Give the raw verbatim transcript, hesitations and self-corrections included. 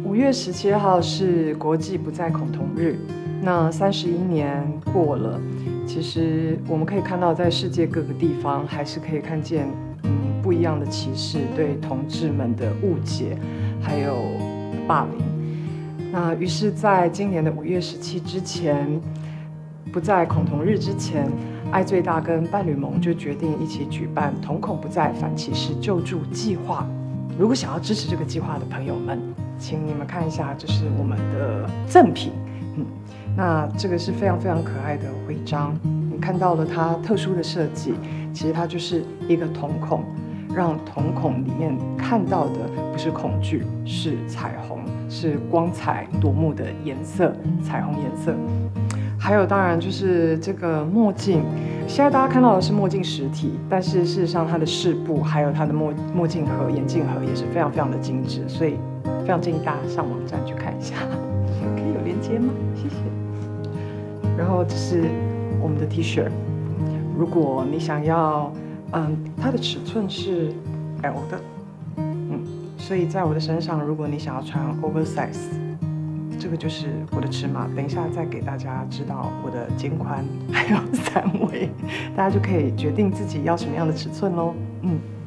五月十七号是国际不再恐同日，那三十一年过了，其实我们可以看到，在世界各个地方还是可以看见，嗯，不一样的歧视，对同志们的误解，还有霸凌。那于是，在今年的五月十七之前，不在恐同日之前，爱最大跟伴侣盟就决定一起举办同恐不再反歧视救助计划。如果想要支持这个计划的朋友们，请你们看一下，这是我们的赠品。嗯，那这个是非常非常可爱的徽章，你看到了它特殊的设计，其实它就是一个瞳孔，让瞳孔里面看到的不是恐惧，是彩虹，是光彩夺目的颜色，彩虹颜色。还有当然就是这个墨镜，现在大家看到的是墨镜实体，但是事实上它的饰布还有它的墨墨镜盒、眼镜盒也是非常非常的精致，所以非常建议大家上网站去看一下。可以有连接吗？谢谢。然后这是我们的 T 恤，如果你想要，嗯，它的尺寸是 L 的，嗯，所以在我的身上，如果你想要穿 oversize。这个就是我的尺码，等一下再给大家知道我的肩宽还有三围，大家就可以决定自己要什么样的尺寸咯。嗯。